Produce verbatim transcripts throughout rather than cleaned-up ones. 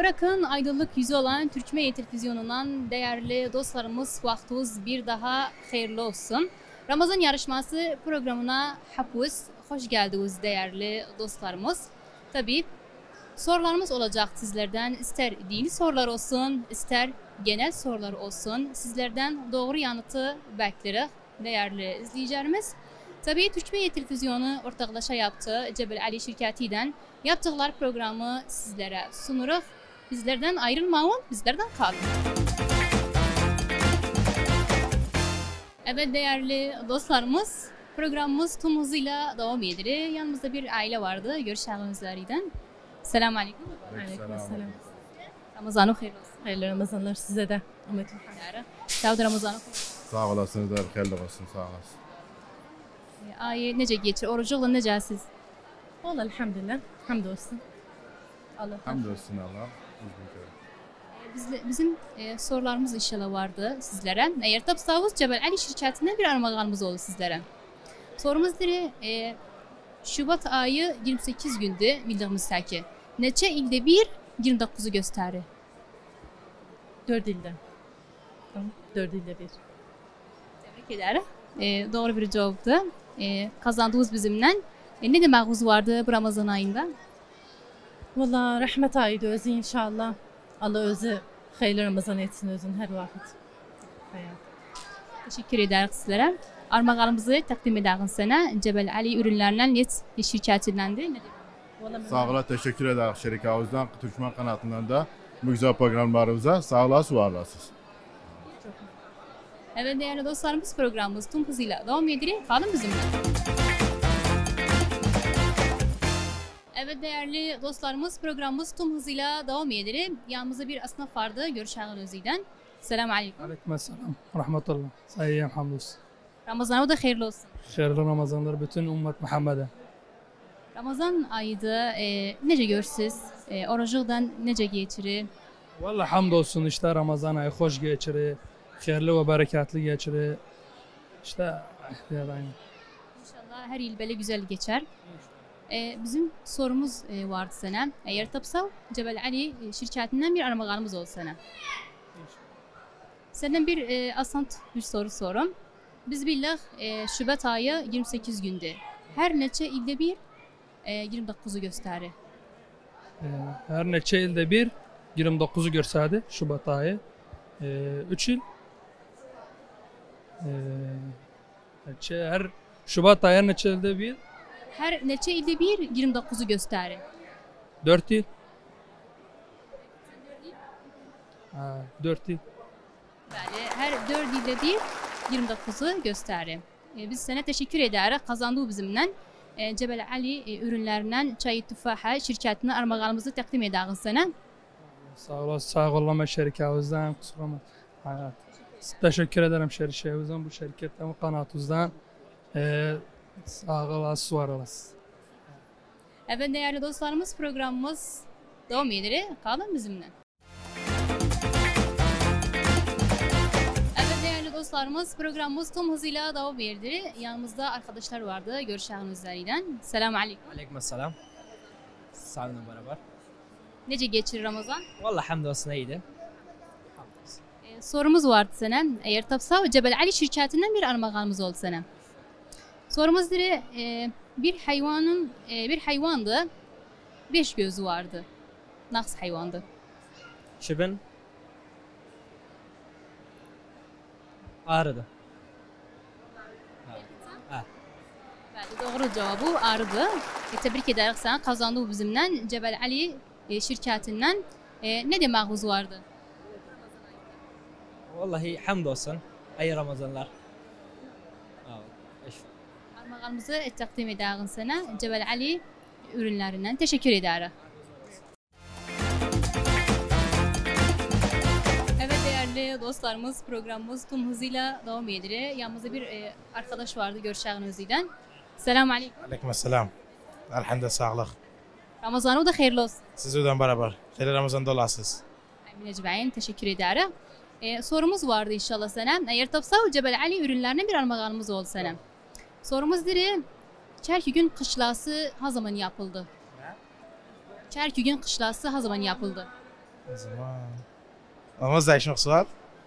Irak'ın aydınlık yüzü olan Türkmen Televizyonu'ndan değerli dostlarımız, vaktiniz bir daha hayırlı olsun. Ramazan yarışması programına hapus, hoş geldiniz değerli dostlarımız. Tabii sorularımız olacak sizlerden, ister dini sorular olsun, ister genel sorular olsun. Sizlerden doğru yanıtı bekleriz değerli izleyicilerimiz. Tabii Türkmen Televizyonu ortaklaşa yaptığı Cebel Ali şirketiyle yaptıkları programı sizlere sunuruz. Bizlerden ayrılmayın, bizlerden kalın. Evet değerli dostlarımız, programımız tüm hızıyla devam ediyor. Yanımızda bir aile vardı, görüşeceğimiz üzerinden. Selamun Aleyküm. Aleykümselam. Ramazan'ı hayırlı olsun. Hayırlı Ramazanlar size de. Ahmet'im. Sağ olun Ramazan'ı. Sağ olasınız da hayırlı olsun, sağ olasın. Ay nece geçir, orucuyla necəsiz? Vallahi elhamdülillah. Hamdolsun. Allah. Hamdolsun Allah. Biz, bizim e, sorularımız inşallah vardı sizlere. Eğer tapsağız Cebel Ali şirketinden bir armağanımız oldu sizlere. Sorumuz diri e, Şubat ayı yirmi sekiz gündü bildiğimiz ki. Neçe ilde bir yirmi dokuzu gösterir? Dört ilde. Tamam. Dört ilde bir. Tebrik ederim. E, doğru bir cevaptı. E, kazandığımız bizimle. E, ne demağımız vardı bu Ramazan ayında? Vallahi rahmet ayıydı özü inşallah. Allah özü hayırlı Ramazan etsin özün her vakit. Hayat. Teşekkür ederiz sizlere. Armağanımızı takdim ederiz sana. Cebel Ali ürünlerinden net şirketindendi. Sağ olasın, teşekkür ederiz şirketimizden, Türkmen kanatından da bu güzel programlarımıza sağ olasın, var olasınız. Evet değerli dostlarımız, programımız tüm hızıyla devam ediyor. Kalın bizimle. Evet değerli dostlarımız, programımız tüm hızıyla devam ediyor. Yanımızda bir esnaf vardı, görüşeceğimiz özüden. Selamun Aleyküm. Aleykümselam. Rahmetullah. Sayyem hamdolsun. Ramazan'a da hayırlı olsun. Hayırlı Ramazanlar bütün ümmet Muhammed'e. Ramazan ayıda e, nece görsüz, e, orucuktan nece geçirir? Vallahi hamdolsun işte Ramazan ayı hoş geçirir. Hayırlı ve bereketli geçirir. İşte yani. İnşallah her yıl böyle güzel geçer. E, bizim sorumuz e, vardı sana. Eğer tapsa Cebel Ali şirketinden bir armağanımız oldu sana. Senden bir e, asant bir soru sorum. Biz billah e, Şubat ayı yirmi sekiz gündü. Her neçe ilde bir e, yirmi dokuzu gösterir. Ee, her neçe ilde bir yirmi dokuzu görseydi Şubat ayı. Ee, üç yıl. Ee, neçe, her Şubat ayı her neçe ilde bir. Her neçe ilde bir yirmi dokuzu gösterir. Dört yıl. Ha, dört yıl. Yani her dört ilde bir yirmi dokuzu gösterir. E, biz sana teşekkür ederiz. Kazandığı bizimle. E, Cebel Ali e, ürünlerinden Çay Tufaha şirketine armağanımızı takdim ederiz sana. Sağ olasın, sağ olun şirketimizden, kusura bakma. Teşekkür ederim şirketimizden, bu şirketten, kanatımızdan. Ee, sağ olasın, var olasın. Evet değerli dostlarımız, programımız devam ediyor. Kalın bizimle. Evet değerli dostlarımız, programımız tüm hızıyla devam ediyor. Yanımızda arkadaşlar vardı, görüşeceğimiz üzerinden. Selamun Aleyküm. Aleykümselam. Sağ olun beraber. Nece geçirir Ramazan? Vallahi hamdolsun iyiydi. Hamdolsun. Ee, sorumuz vardı sana. Eğer tapsa Cebel Ali şirketinden bir armağanımız oldu sana. Sorumuz dire e, bir hayvanın e, bir hayvandı. Beş gözü vardı. Nasıl hayvandı? Şibin. Ağrıdı. Ha. Evet, doğru cevabı arıdı. E, tebrik ederiz sana. Kazandı bizimle. Cebel Ali e, şirketinden. E, ne demağımız vardı? Vallahi hamdolsun. İyi Ramazanlar. Armağanımızı takdim ederiz sana. Cebel Ali ürünlerinden. Teşekkür ederiz. Evet değerli dostlarımız, programımız tüm hızıyla devam ediyor. Yanımızda bir e, arkadaş vardı görüşeceğiniz özüden. Selamun Aleyküm. Aleykümselam. Elhamdülillah sağlık. Ramazan'ı da hayırlı olsun. Sizden beraber. Hayırlı Ramazan'da olasınız. Amin ecmaîn. Teşekkür ederim. E, sorumuz vardı inşallah sana. Eğer tapsa Cebel Ali ürünlerine bir armağanımız oldu sana. Sorumuz diri, Çerkügün kışlası ha zaman yapıldı? Çerkügün kışlası ha zaman yapıldı? O zaman... Olmaz değişmek sual.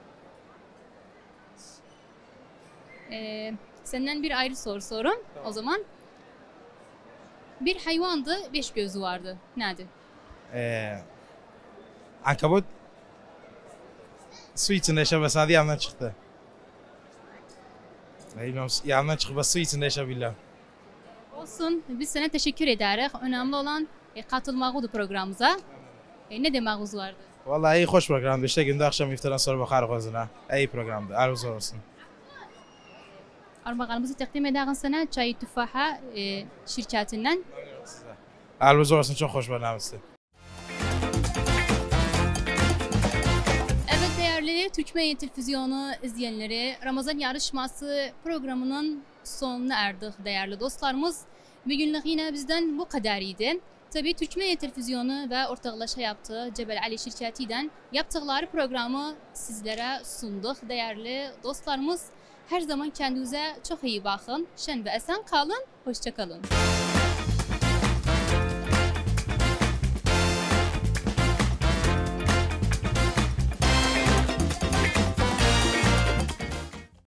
Ee, senden bir ayrı soru sorum. O zaman bir hayvandı, beş gözü vardı. Nedir? Ee, ankabut su içinde yaşamasaydı yandan çıktı. Bilmiyorum, yandan çıkıp su içinde yaşayabilir. Olsun. Biz sana teşekkür ederiz. Önemli olan e, katılmağıdır programımıza. E, ne demağınız vardı? Vallahi iyi hoş programdı. İşte günde akşam iftardan sonra bakarız özüne. İyi programdı. Arzu olsun. Armağanımızı takdim ederiz sana. Çay Tüfaha e, şirketinden. Arzu olsun, çok hoş programdı. Evet değerli Türkmen Televizyonu izleyenleri, Ramazan yarışması programının sonuna erdik değerli dostlarımız. Bugünlük yine bizden bu kadarıydı. Tabii Türkmen Televizyonu ve ortaklaşa yaptığı Cebel Ali şirketiyle yaptıkları programı sizlere sunduk değerli dostlarımız. Her zaman kendinize çok iyi bakın. Şen ve esen kalın. Hoşça kalın.